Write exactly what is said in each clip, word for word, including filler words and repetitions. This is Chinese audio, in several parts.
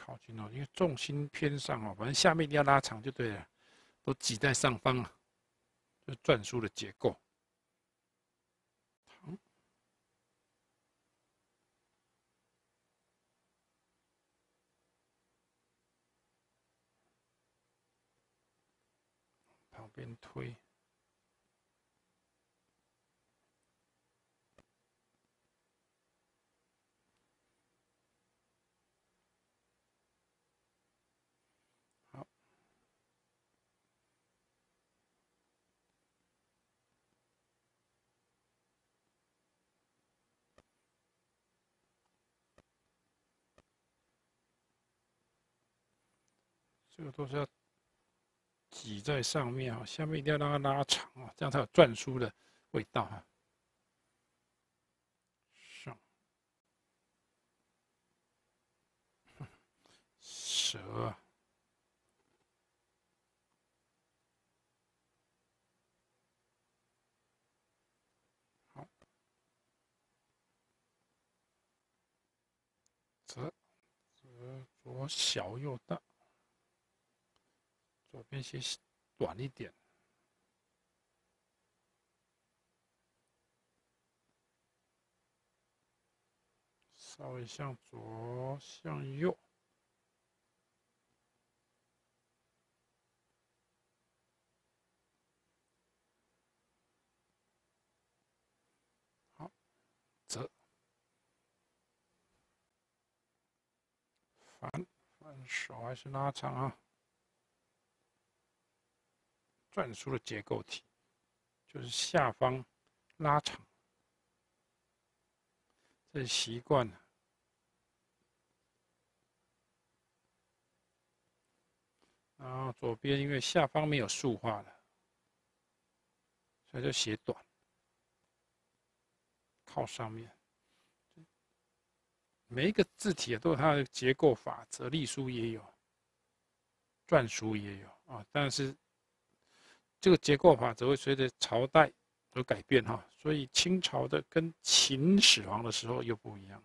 靠近哦，因为重心偏上哦，反正下面一定要拉长就对了，都挤在上方了，就是篆书的结构。好，旁边推。好，这个都是要挤在上面啊，下面一定要让它拉长啊，这样才有篆书的味道啊。上蛇啊，好，折折左小右大，左边先短一点，稍微向左向右。好，折反反手还是拉长啊。篆书的结构体就是下方拉长，这是习惯了。然后左边因为下方没有竖画了，所以就写短，靠上面。每一个字体都有它的结构法则，隶书也有，篆书也有啊。但是这个结构法则会随着朝代而改变哈，所以清朝的跟秦始皇的时候又不一样。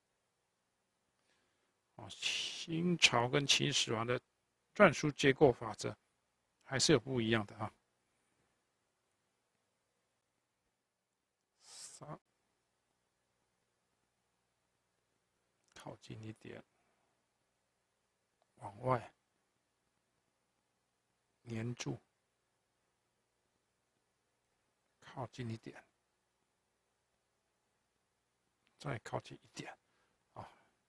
啊，清朝跟秦始皇的篆书结构法则还是有不一样的啊。三，靠近一点，往外粘住，靠近一点，再靠近一点啊。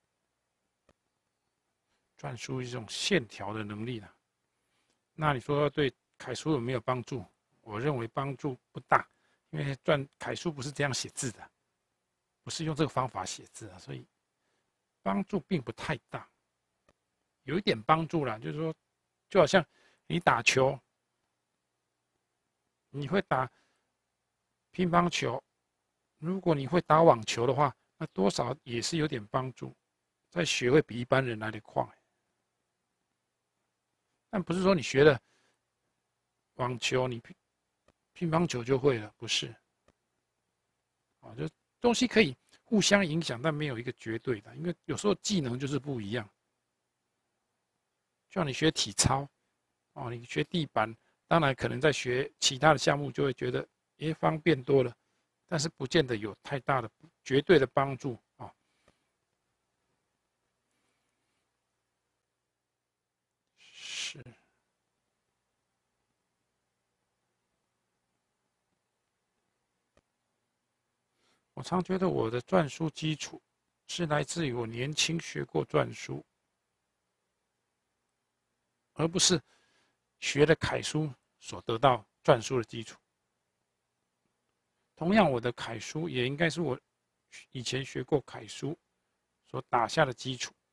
篆书一种线条的能力呢，那你说对楷书有没有帮助？我认为帮助不大，因为篆楷书不是这样写字的，不是用这个方法写字啊，所以帮助并不太大。有一点帮助啦，就是说，就好像你打球，你会打乒乓球，如果你会打网球的话，那多少也是有点帮助，在学会比一般人来得快。但不是说你学了网球，你乒乒乓球就会了，不是。啊，就东西可以互相影响，但没有一个绝对的，因为有时候技能就是不一样。就像你学体操，哦，你学地板，当然可能在学其他的项目就会觉得，诶，方便多了，但是不见得有太大的绝对的帮助啊。是。我常觉得我的篆书基础是来自于我年轻学过篆书，而不是学了楷书所得到篆书的基础。同样，我的楷书也应该是我以前学过楷书所打下的基础。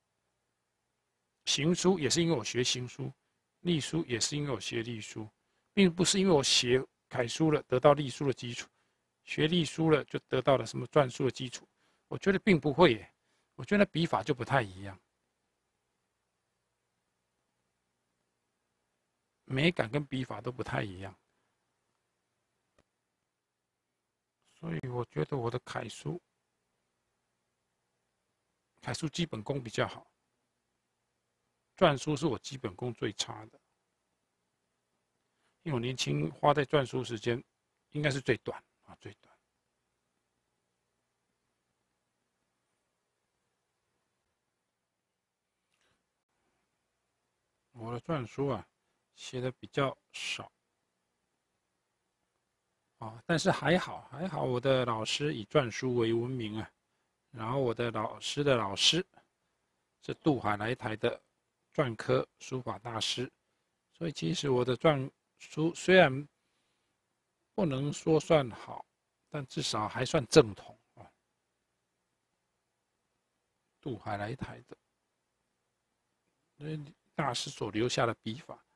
行书也是因为我学行书，隶书也是因为我学隶书，并不是因为我写楷书了得到隶书的基础。学隶书了就得到了什么篆书的基础？我觉得并不会耶，我觉得笔法就不太一样，美感跟笔法都不太一样，所以我觉得我的楷书，楷书基本功比较好。 篆书是我基本功最差的，因为我年轻花在篆书时间应该是最短啊，最短。我的篆书啊，写的比较少啊，但是还好，还好，我的老师以篆书为闻名啊。然后我的老师的老师是渡海来台的篆刻书法大师，所以其实我的篆书虽然不能说算好，但至少还算正统啊。渡海来台的，大师所留下的笔法，